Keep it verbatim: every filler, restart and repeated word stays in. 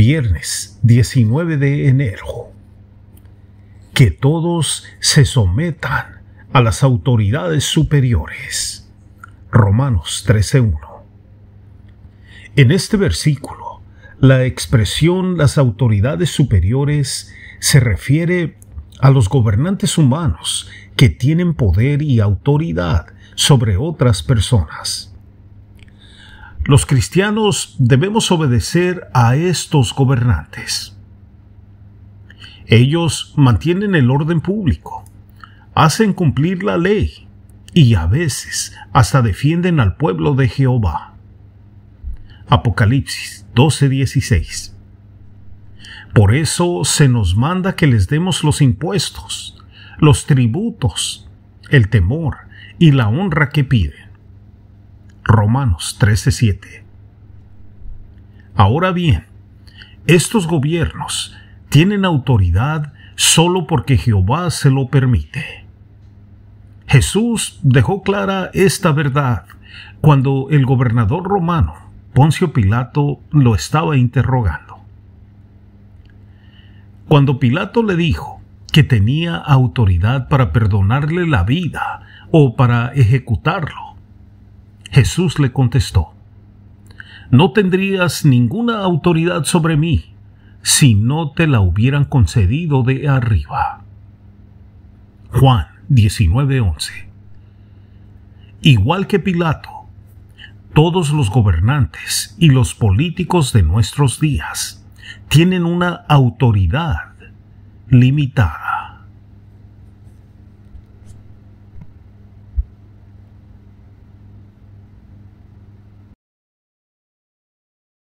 Viernes diecinueve de enero. Que todos se sometan a las autoridades superiores. Romanos trece uno. En este versículo, la expresión las autoridades superiores se refiere a los gobernantes humanos que tienen poder y autoridad sobre otras personas. Los cristianos debemos obedecer a estos gobernantes. Ellos mantienen el orden público, hacen cumplir la ley y a veces hasta defienden al pueblo de Jehová. Apocalipsis doce dieciséis. Por eso se nos manda que les demos los impuestos, los tributos, el temor y la honra que piden. Romanos trece siete. Ahora bien, estos gobiernos tienen autoridad solo porque Jehová se lo permite. Jesús dejó clara esta verdad cuando el gobernador romano, Poncio Pilato, lo estaba interrogando. Cuando Pilato le dijo que tenía autoridad para perdonarle la vida o para ejecutarlo, Jesús le contestó: «No tendrías ninguna autoridad sobre mí si no te la hubieran concedido de arriba». Juan diecinueve once. Igual que Pilato, todos los gobernantes y los políticos de nuestros días tienen una autoridad limitada.